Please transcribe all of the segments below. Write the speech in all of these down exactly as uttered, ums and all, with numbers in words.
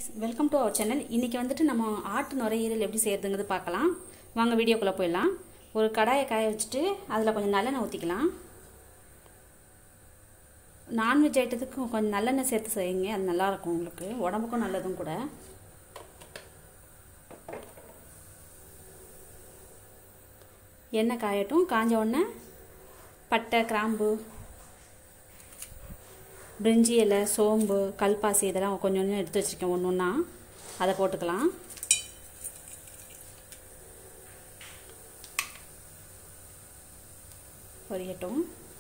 guys, welcome to our channel. இன்னைக்கு வந்துட்டு நம்ம ஆட்டு நுரையீரல் எப்படி செய்யறதுங்கிறது பார்க்கலாம். வாங்க வீடியோக்குள்ள போய்லாம். ஒரு கடாயை காய வச்சிட்டு அதுல கொஞ்சம் நல்லெண்ணெய் ஊத்திக்கலாம். நான்வெஜ் ஐட்டத்துக்கு கொஞ்சம் நல்லெண்ணெய் சேர்த்து செய்யுங்க. அது நல்லா இருக்கும் உங்களுக்கு. உடம்புக்கும் நல்லதும் கூட. எண்ணெய் காயட்டும். காஞ்ச உடனே பட்டை, கிராம்பு, பிரிஞ்சி இலை, சோம்பு, கல்பாசி இதெல்லாம் கொஞ்சம் கொஞ்சம் எடுத்து வச்சுருக்கேன். ஒன்று ஒன்றா அதை போட்டுக்கலாம். பொரியட்டும்.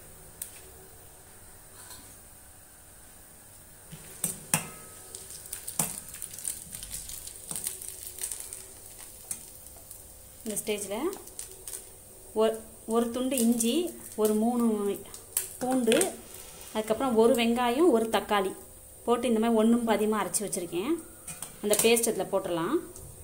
இந்த ஸ்டேஜில் ஒரு ஒரு துண்டு இஞ்சி, ஒரு மூணு பூண்டு, அதுக்கப்புறம் ஒரு வெங்காயம், ஒரு தக்காளி போட்டு இந்த மாதிரி ஒன்றும் பாதியமாக அரைச்சி வச்சுருக்கேன். அந்த பேஸ்ட் இதில் போட்டுடலாம்.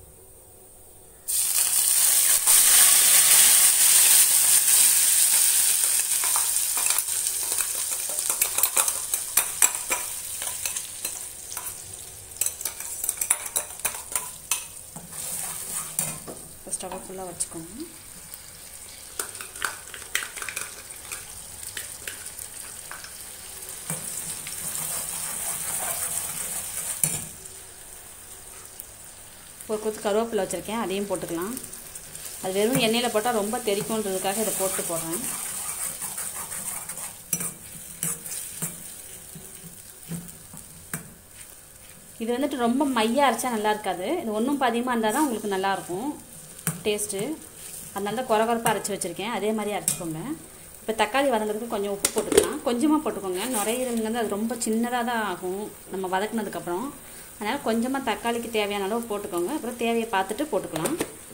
ஸ்டவ் ஃபுல்லாக வச்சுக்கோங்க. ஒரு கொத்து கருவேப்பிலை வச்சுருக்கேன், அதையும் போட்டுக்கலாம். அது வெறும் எண்ணெயில் போட்டால் ரொம்ப தெரிக்கும்ன்றதுக்காக இதை போட்டு போடுறேன். இது வந்துட்டு ரொம்ப மையாக அரைச்சா நல்லா இருக்காது. இது ஒன்றும் பாதியமாக இருந்தால் தான் உங்களுக்கு நல்லாயிருக்கும் டேஸ்ட்டு. அதனால தான் குறை குறைப்பாக அரைச்சி வச்சுருக்கேன். அதே மாதிரி அரைச்சிக்கோங்க. இப்போ தக்காளி வதங்கிறதுக்கு கொஞ்சம் உப்பு போட்டுக்கலாம். கொஞ்சமாக போட்டுக்கோங்க. நுரையீரலுங்கிறது அது ரொம்ப சின்னதாக தான் ஆகும் நம்ம வதக்குனதுக்கப்புறம். அதனால் கொஞ்சமாக தக்காளிக்கு தேவையான அளவு போட்டுக்கோங்க. அப்புறம் தேவையை பார்த்துட்டு போட்டுக்கலாம்.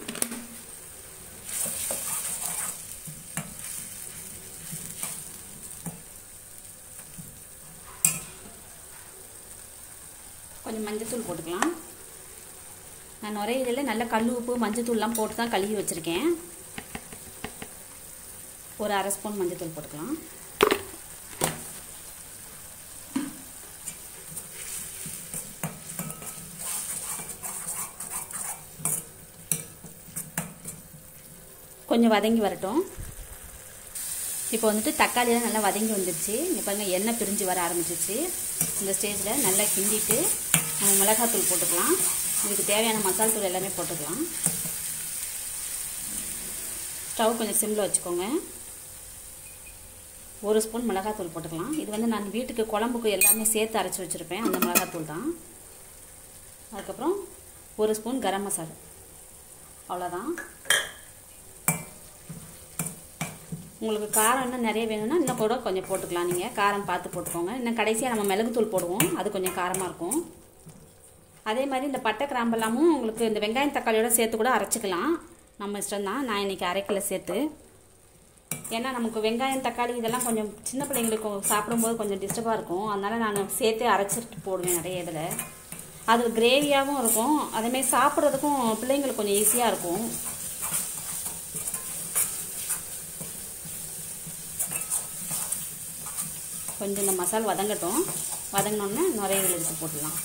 கொஞ்சம் மஞ்சத்தூள் போட்டுக்கலாம். நான் நுரையீரலில் நல்ல கல் உப்பு, மஞ்சத்தூள்லாம் போட்டு தான் கழுவி வச்சுருக்கேன். ஒரு அரை ஸ்பூன் மஞ்சத்தூள் போட்டுக்கலாம். கொஞ்சம் வதங்கி வரட்டும். இப்போ வந்துட்டு தக்காளியெல்லாம் நல்லா வதங்கி வந்துடுச்சு. இங்கே பாருங்கள், எண்ணெய் பிரிஞ்சு வர ஆரம்பிச்சிச்சு. இந்த ஸ்டேஜில் நல்லா கிண்டிட்டு நம்ம மிளகாத்தூள் போட்டுக்கலாம். இதுக்கு தேவையான மசால் தூள் எல்லாமே போட்டுக்கலாம். ஸ்டவ் கொஞ்சம் சிம்மில் வச்சுக்கோங்க. ஒரு ஸ்பூன் மிளகாத்தூள் போட்டுக்கலாம். இது வந்து நான் வீட்டுக்கு குழம்புக்கு எல்லாமே சேர்த்து அரைச்சி வச்சுருப்பேன், அந்த மிளகாத்தூள் தான். அதுக்கப்புறம் ஒரு ஸ்பூன் கரம் மசாலா, அவ்வளோதான். உங்களுக்கு காரம் இன்னும் நிறைய வேணும்னா இன்னும் கூட கொஞ்சம் போட்டுக்கலாம். நீங்கள் காரம் பார்த்து போட்டுக்கோங்க. இன்னும் கடைசியாக நம்ம மிளகுத்தூள் போடுவோம், அது கொஞ்சம் காரமாக இருக்கும். அதே மாதிரி இந்த பட்டை கிராம்பெல்லாமும் உங்களுக்கு இந்த வெங்காயம் தக்காளியோட சேர்த்து கூட அரைச்சிக்கலாம். நம்ம இஷ்டம்தான். நான் இன்றைக்கி அரைக்கலை சேர்த்து. ஏன்னா நமக்கு வெங்காயம் தக்காளி இதெல்லாம் கொஞ்சம் சின்ன பிள்ளைங்களுக்கு சாப்பிடும்போது கொஞ்சம் டிஸ்டர்பாக இருக்கும். அதனால் நான் சேர்த்து அரைச்சிட்டு போடுவேன் நிறைய இதில். அது கிரேவியாகவும் இருக்கும். அதேமாதிரி சாப்பிட்றதுக்கும் பிள்ளைங்களுக்கு கொஞ்சம் ஈஸியாக இருக்கும். கொஞ்சம் இந்த மசாலா வதங்கட்டும். வதங்கினோடனே நுரையீரல் எடுத்து போட்டுடலாம்.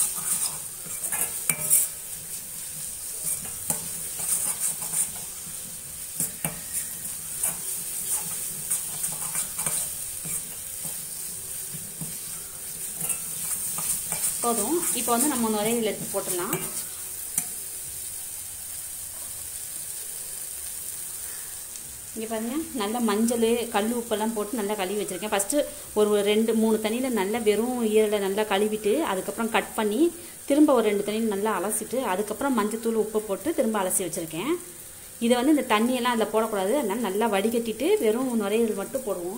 போதும். இப்போ வந்து நம்ம நுரையீரல் எடுத்து போட்டுடலாம். இங்கே பாருங்கள், நல்லா மஞ்சள், கல் உப்பெல்லாம் போட்டு நல்லா கழுவி வச்சுருக்கேன். ஃபஸ்ட்டு ஒரு ரெண்டு மூணு தண்ணியில் நல்லா வெறும் ஈரலை நல்லா கழுவிட்டு அதுக்கப்புறம் கட் பண்ணி திரும்ப ஒரு ரெண்டு தண்ணியில் நல்லா அலசிட்டு அதுக்கப்புறம் மஞ்சத்தூள் உப்பு போட்டு திரும்ப அலசி வச்சுருக்கேன். இதை வந்து இந்த தண்ணியெல்லாம் அதில் போடக்கூடாது. அதனால் நல்லா வடிகட்டிட்டு வெறும் நுரையீரல் மட்டும் போடுவோம்.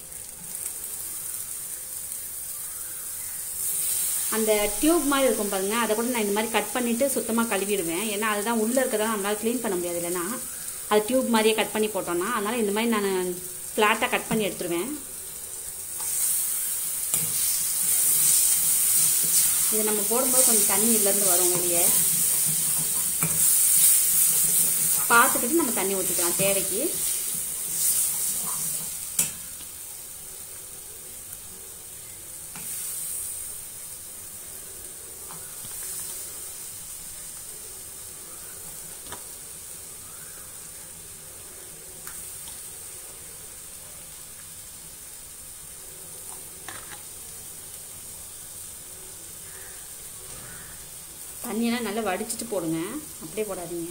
அந்த டியூப் மாதிரி இருக்கும் பாருங்கள், அதை கூட நான் இந்த மாதிரி கட் பண்ணிவிட்டு சுத்தமாக கழுவிடுவேன். ஏன்னா அதுதான் உள்ளே இருக்கிறதெல்லாம் நம்மளால் க்ளீன் பண்ண முடியாது. இல்லைன்னா அது டியூப் மாதிரியே கட் பண்ணி போட்டோன்னா, அதனால் இந்த மாதிரி நான் ஃப்ளாட்டாக கட் பண்ணி எடுத்துருவேன். இது நம்ம போடும்போது கொஞ்சம் தண்ணி இதுலேருந்து வரும் வெளியே. பார்த்துக்கிட்டு நம்ம தண்ணி ஊற்றிக்கலாம் தேவைக்கு. தண்ணியெல்லாம் நல்லா வடிச்சிட்டு போடுங்க, அப்படியே போடாதீங்க.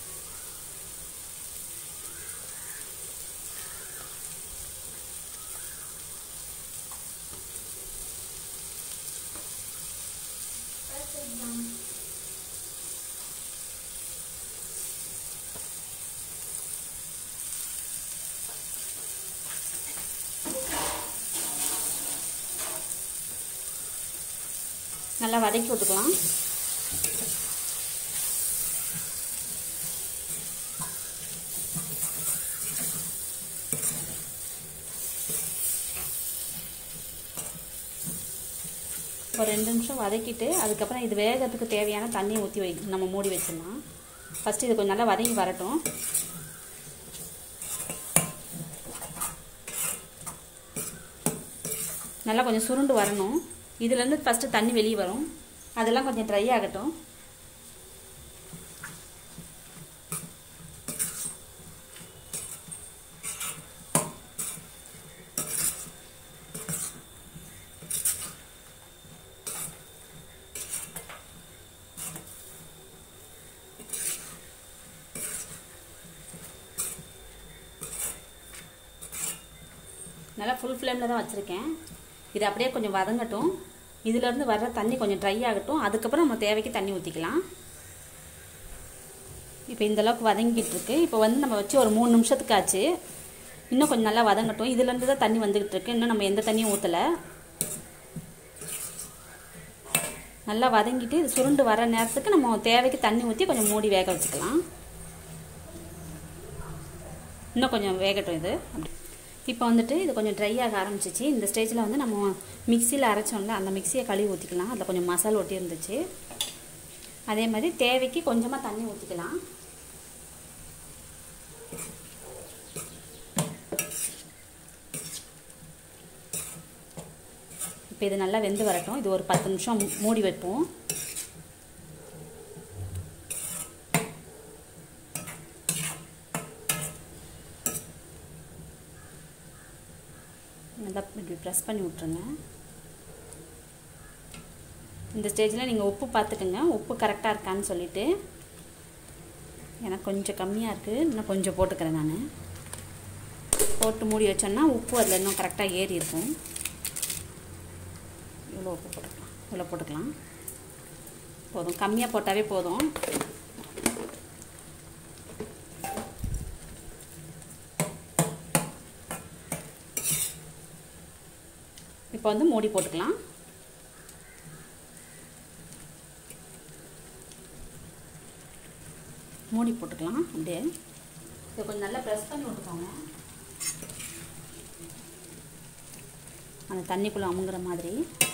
நல்லா வதக்கி விட்டுக்கலாம். ஒரு ரெண்டு நிமிஷம் வதக்கிட்டு அதுக்கப்புறம் இது வேகத்துக்கு தேவையான தண்ணி ஊற்றி வை நம்ம மூடி வச்சிடலாம். ஃபஸ்ட்டு இது கொஞ்சம் நல்லா வதங்கி வரட்டும். நல்லா கொஞ்சம் சுருண்டு வரணும். இதுலேருந்து ஃபஸ்ட்டு தண்ணி வெளியே வரும், அதெல்லாம் கொஞ்சம் ட்ரை ஆகட்டும். நல்லா ஃபுல் ஃப்ளேமில் தான் வச்சுருக்கேன். இது அப்படியே கொஞ்சம் வதங்கட்டும். இதிலேருந்து வர்ற தண்ணி கொஞ்சம் ட்ரை ஆகட்டும். அதுக்கப்புறம் நம்ம தேவைக்கு தண்ணி ஊற்றிக்கலாம். இப்போ இந்தளவுக்கு வதங்கிட்டு இருக்கு. இப்போ வந்து நம்ம வச்சு ஒரு மூணு நிமிஷத்துக்கு ஆச்சு. இன்னும் கொஞ்சம் நல்லா வதங்கட்டும். இதுலேருந்து தான் தண்ணி வந்துக்கிட்டு இருக்கு. இன்னும் நம்ம எந்த தண்ணியும் ஊற்றலை. நல்லா வதங்கிட்டு இது சுருண்டு வர நேரத்துக்கு நம்ம தேவைக்கு தண்ணி ஊற்றி கொஞ்சம் மூடி வேக வச்சுக்கலாம். இன்னும் கொஞ்சம் வேகட்டும் இது. அப்படி இப்போ வந்துட்டு இது கொஞ்சம் ட்ரை ஆக ஆரம்பிச்சிச்சு. இந்த ஸ்டேஜில் வந்து நம்ம மிக்சியில் அரைச்சோம்ல, அந்த மிக்சியை கழுவி ஊற்றிக்கலாம். அதில் கொஞ்சம் மசாலா ஒட்டி இருந்துச்சு. அதே மாதிரி தேவைக்கு கொஞ்சமாக தண்ணி ஊற்றிக்கலாம். இப்போ இது நல்லா வெந்து வரட்டும். இது ஒரு பத்து நிமிஷம் மூடி வைப்போம். நல்லா இப்படி ப்ரெஸ் பண்ணி விட்ருங்க. இந்த ஸ்டேஜில் நீங்கள் உப்பு பார்த்துக்குங்க, உப்பு கரெக்டாக இருக்கான்னு சொல்லிவிட்டு. எனக்கு கொஞ்சம் கம்மியாக இருக்குது, இன்னும் கொஞ்சம் போட்டுக்கிறேன். நான் போட்டு மூடி வச்சோன்னா உப்பு அதில் இன்னும் கரெக்டாக ஏறி இருக்கும். இவ்வளோ உப்பு போட்டுக்கலாம், இவ்வளோ போட்டுக்கலாம். போதும், கம்மியாக போட்டாவே போதும். இப்போ வந்து மூடி போட்டுக்கலாம். மூடி போட்டுக்கலாம். அப்படியே இதை கொஞ்சம் நல்லா ப்ரெஸ் பண்ணி விட்டுக்கோங்க, அந்த தண்ணிக்குள்ளே அமுங்குற மாதிரி.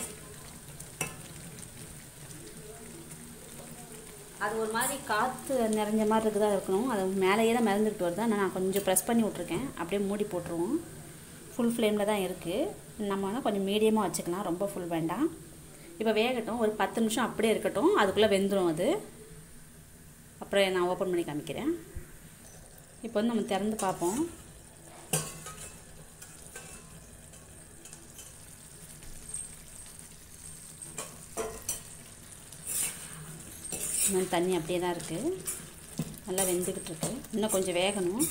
அது ஒரு மாதிரி காற்று நிறைஞ்ச மாதிரி இருக்குதா இருக்கணும். அது மேலேயே தான் மிதந்துக்கிட்டு வருது. ஆனால் நான் கொஞ்சம் ப்ரெஸ் பண்ணி விட்ருக்கேன். அப்படியே மூடி போட்டுருவோம். ஃபுல் ஃப்ளேமில் தான் இருக்குது. நம்ம வேணால் கொஞ்சம் மீடியமாக வச்சுக்கலாம், ரொம்ப ஃபுல் வேண்டாம். இப்போ வேகட்டும், ஒரு பத்து நிமிஷம் அப்படியே இருக்கட்டும். அதுக்குள்ளே வெந்துடும் அது. அப்புறம் நான் ஓப்பன் பண்ணி காமிக்கிறேன். இப்போ வந்து நம்ம திறந்து பார்ப்போம். இன்னும் தண்ணி அப்படியே தான் இருக்குது, நல்லா வெந்துக்கிட்டு இருக்கு. இன்னும் கொஞ்சம் வேகணும்.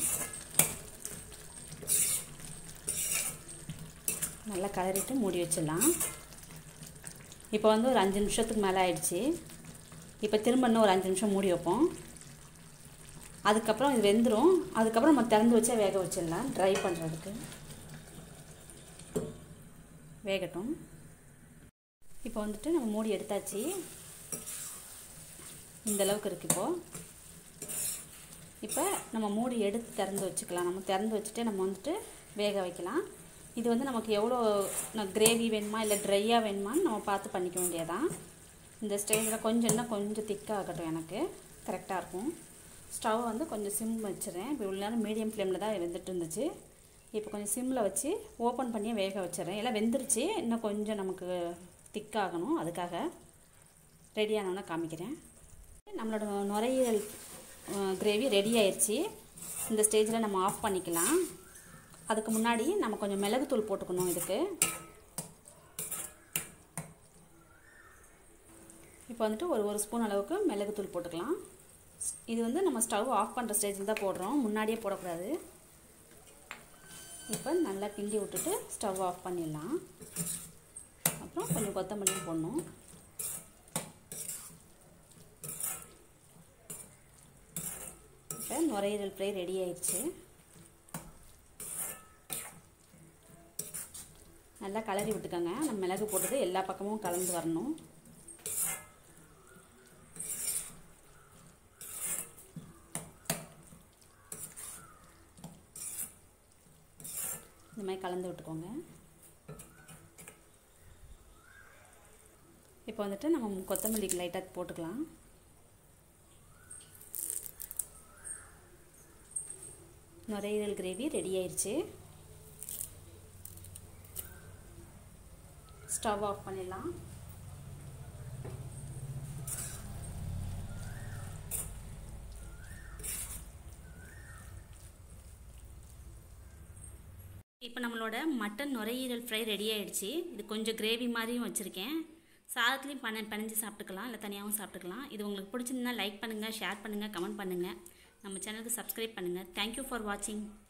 நல்லா கலரிட்டு மூடி வச்சிடலாம். இப்போ வந்து ஒரு அஞ்சு நிமிஷத்துக்கு மேலே ஆயிடுச்சு. இப்போ திரும்ப இன்னும் ஒரு அஞ்சு நிமிஷம் மூடி வைப்போம். அதுக்கப்புறம் இது வெந்துடும். அதுக்கப்புறம் நம்ம திறந்து வச்சா வேக வச்சிடலாம். ட்ரை பண்ணுறதுக்கு வேகட்டும். இப்போ வந்துட்டு நம்ம மூடி எடுத்தாச்சு. இந்தளவுக்கு இருக்குது. இப்போது இப்போ நம்ம மூடி எடுத்து திறந்து வச்சுக்கலாம். நம்ம திறந்து வச்சுட்டு நம்ம வந்துட்டு வேக வைக்கலாம். இது வந்து நமக்கு எவ்வளோ கிரேவி வேணுமா இல்லை ட்ரையாக வேணுமான்னு நம்ம பார்த்து பண்ணிக்க வேண்டியதான். இந்த ஸ்டேஜில் கொஞ்சம் இன்னும் கொஞ்சம் திக்காக ஆகட்டும், எனக்கு கரெக்டாக இருக்கும். ஸ்டவ் வந்து கொஞ்சம் சிம் வச்சுறேன். இப்போ இவ்வளோ நேரம் மீடியம் ஃப்ளேமில் தான் வெந்துட்டு இருந்துச்சு. இப்போ கொஞ்சம் சிம்மில் வச்சு ஓப்பன் பண்ணி வேக வச்சிடறேன். எல்லாம் வெந்துருச்சு, இன்னும் கொஞ்சம் நமக்கு திக்காகணும். அதுக்காக ரெடியானோன்னு காமிக்கிறேன். நம்மளோட நுரையீரல் கிரேவி ரெடி ஆயிடுச்சு. இந்த ஸ்டேஜில் நம்ம ஆஃப் பண்ணிக்கலாம். அதுக்கு முன்னாடி நம்ம கொஞ்சம் மிளகுத்தூள் போட்டுக்கணும். இதுக்கு இப்போ வந்துட்டு ஒரு ஒரு ஸ்பூன் அளவுக்கு மிளகுத்தூள் போட்டுக்கலாம். இது வந்து நம்ம ஸ்டவ் ஆஃப் பண்ணுற ஸ்டேஜில் தான் போடுறோம், முன்னாடியே போடக்கூடாது. இப்போ நல்லா கிண்டி விட்டுட்டு ஸ்டவ் ஆஃப் பண்ணிடலாம். அப்புறம் கொஞ்சம் கொத்தமல்லியும் போடணும். இப்போ நுரையீரல் ஃப்ரை ரெடி ஆயிடுச்சு. நல்லா கலரி விட்டுக்கோங்க. நம்ம மிளகு போட்டது எல்லா பக்கமும் கலந்து வரணும். இந்த மாதிரி கலந்து விட்டுக்கோங்க. இப்போ வந்துட்டு நம்ம கொத்தமல்லிக்கு லைட்டாக போட்டுக்கலாம். நுரையீரல் கிரேவி ரெடி ஆயிடுச்சு. ஸ்டவ் ஆஃப் பண்ணிடலாம். இப்போ நம்மளோட மட்டன் நுரையீரல் ஃப்ரை ரெடி ஆயிடுச்சு. இது கொஞ்சம் கிரேவி மாதிரியும் வச்சுருக்கேன். சாதத்துலேயும் பண்ண பிணைஞ்சு சாப்பிட்டுக்கலாம், இல்லை தனியாகவும் சாப்பிட்டுக்கலாம். இது உங்களுக்கு பிடிச்சிருந்தா லைக் பண்ணுங்கள், ஷேர் பண்ணுங்கள், கமெண்ட் பண்ணுங்கள். நம்ம சேனலுக்கு சப்ஸ்கிரைப் பண்ணுங்கள். தேங்க்யூ ஃபார் வாட்சிங்.